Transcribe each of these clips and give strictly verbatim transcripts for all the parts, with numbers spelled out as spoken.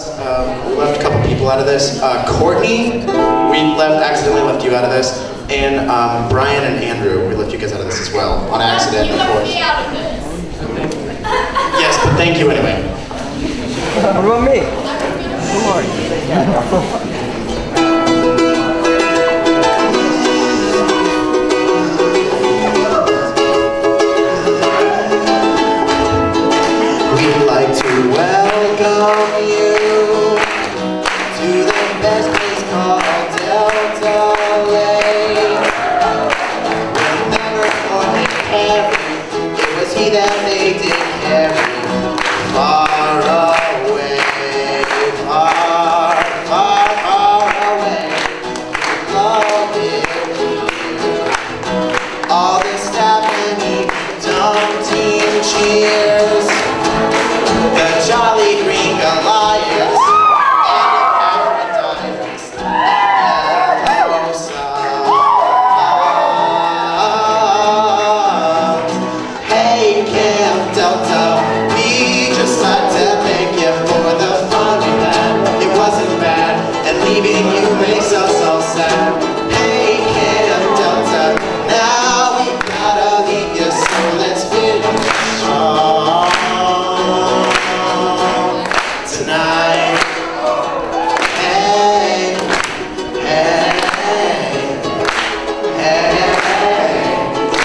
Um, we left a couple people out of this. Uh, Courtney, we left accidentally left you out of this, and um, Brian and Andrew, we left you guys out of this as well on accident. You of left course. me out of this. Yes, but thank you anyway. What about me? Come on. We'd like to welcome you to the best place called Delta Lake. We'll never forget Harry, it was he that they did carry far away, far, far, far away. Love is here. All the staff and even dumb team cheers. The Jolly Green Goliaths and the Paradise Yellow Subs. Hey Camp Delta, we just like to thank you for the fun we had. It wasn't bad, and leaving you makes us all sad. Hey Camp Delta, now we gotta leave you, so let's finish strong. Tonight, hey, hey, hey,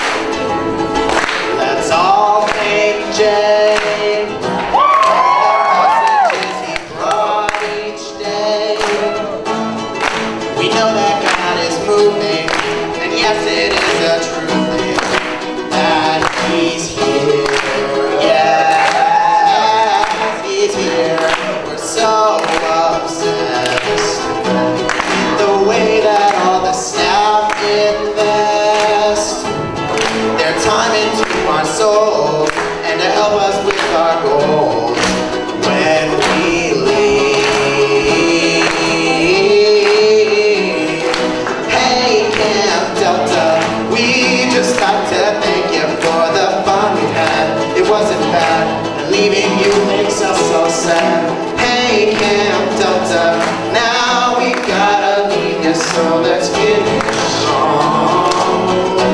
let's all thank Jay for the messages he brought each day. We know that God is moving, and yes, it is a true thing that He's here. Yes, He's here. So obsessed the way that all the staff invest their time into our souls and to help us with our goals when we leave. Hey Camp Delta, we just like to thank you for the fun we had. It wasn't bad, and leaving you makes us so sad. Hey Camp Delta, now we gotta leave you, so let's finish strong.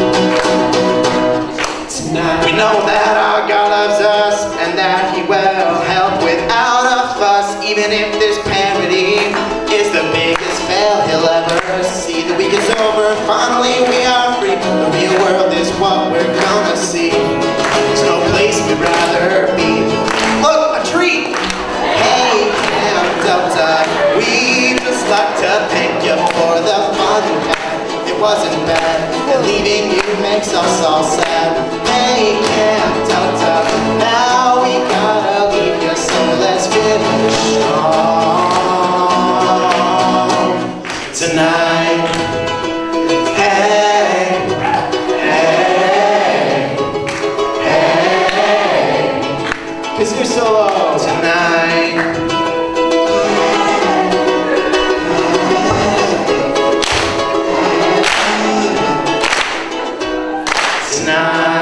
Tonight we know that our God loves us, and that He will help without a fuss. Even if this parody is the biggest fail He'll ever see. The week is over, finally we are free. The real world is what we're gonna see. There's no place we'd rather be. Look, a tree! Hey Camp Delta, we just like to thank you for the fun we had. It wasn't bad, and leaving you makes us all sad. Hey Camp Delta, now we gotta leave you, so let's finish strong tonight. Hey, hey, hey, kazoo solo tonight. Tonight.